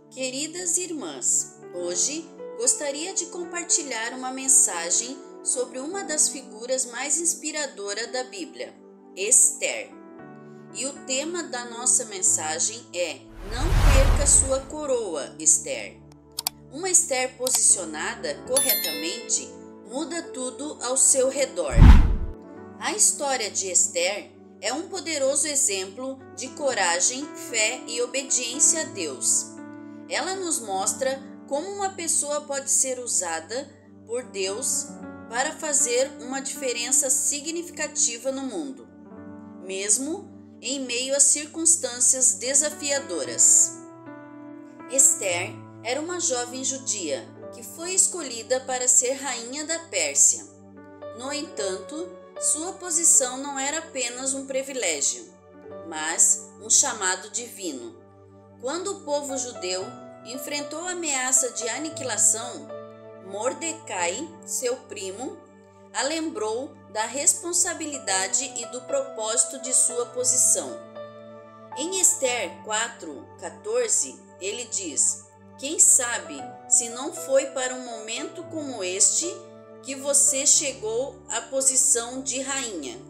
Queridas irmãs, hoje gostaria de compartilhar uma mensagem sobre uma das figuras mais inspiradoras da Bíblia, Esther. E o tema da nossa mensagem é: não perca sua coroa, Esther. Uma Esther posicionada corretamente muda tudo ao seu redor. A história de Esther é um poderoso exemplo de coragem, fé e obediência a Deus. Ela nos mostra como uma pessoa pode ser usada por Deus para fazer uma diferença significativa no mundo, mesmo em meio a circunstâncias desafiadoras. Esther era uma jovem judia que foi escolhida para ser rainha da Pérsia. No entanto, sua posição não era apenas um privilégio, mas um chamado divino. Quando o povo judeu enfrentou a ameaça de aniquilação, Mordecai, seu primo, a lembrou da responsabilidade e do propósito de sua posição. Em Esther 4:14, ele diz: "Quem sabe se não foi para um momento como este que você chegou à posição de rainha."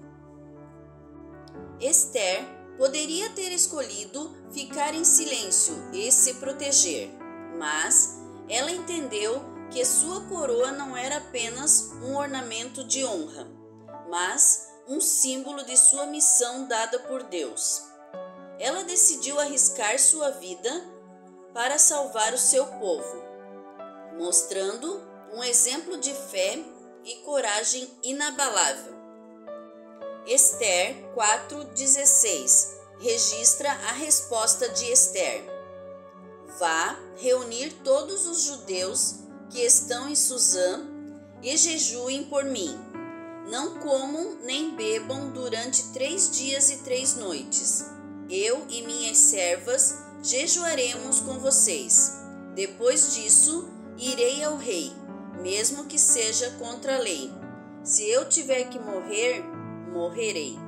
Esther poderia ter escolhido ficar em silêncio e se proteger, mas ela entendeu que sua coroa não era apenas um ornamento de honra, mas um símbolo de sua missão dada por Deus. Ela decidiu arriscar sua vida para salvar o seu povo, mostrando um exemplo de fé e coragem inabalável. Esther 4:16 registra a resposta de Esther: "Vá reunir todos os judeus que estão em Suzã e jejuem por mim. Não comam nem bebam durante 3 dias e 3 noites. Eu e minhas servas jejuaremos com vocês. Depois disso, irei ao rei, mesmo que seja contra a lei. Se eu tiver que morrer, morrerei."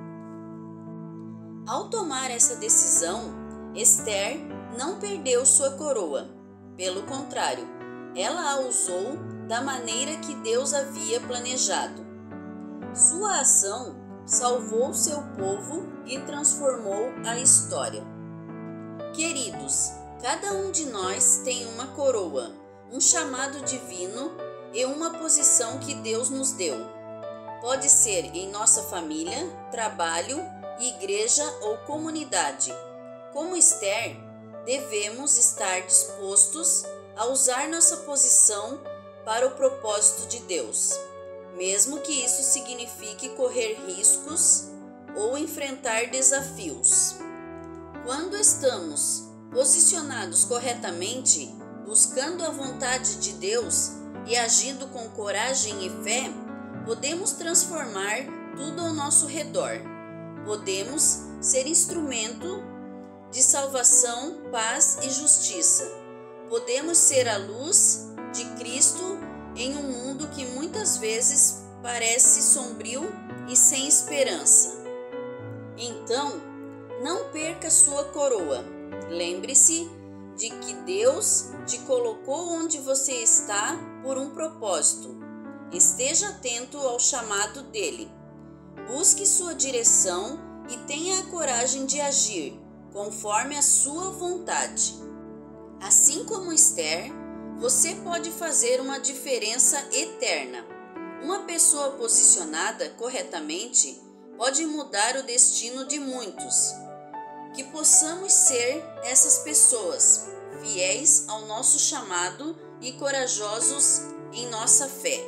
Ao tomar essa decisão, Esther não perdeu sua coroa. Pelo contrário, ela a usou da maneira que Deus havia planejado. Sua ação salvou seu povo e transformou a história. Queridos, cada um de nós tem uma coroa, um chamado divino e uma posição que Deus nos deu. Pode ser em nossa família, trabalho, igreja ou comunidade. Como Esther, devemos estar dispostos a usar nossa posição para o propósito de Deus, mesmo que isso signifique correr riscos ou enfrentar desafios. Quando estamos posicionados corretamente, buscando a vontade de Deus e agindo com coragem e fé, podemos transformar tudo ao nosso redor. Podemos ser instrumento de salvação, paz e justiça. Podemos ser a luz de Cristo em um mundo que muitas vezes parece sombrio e sem esperança. Então, não perca sua coroa. Lembre-se de que Deus te colocou onde você está por um propósito. Esteja atento ao chamado dele. Busque sua direção e tenha a coragem de agir conforme a sua vontade. Assim como Esther, você pode fazer uma diferença eterna. Uma pessoa posicionada corretamente pode mudar o destino de muitos. Que possamos ser essas pessoas, fiéis ao nosso chamado e corajosos em nossa fé.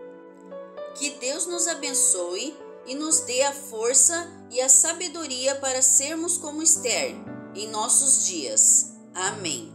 Que Deus nos abençoe e nos dê a força e a sabedoria para sermos como Esther em nossos dias. Amém.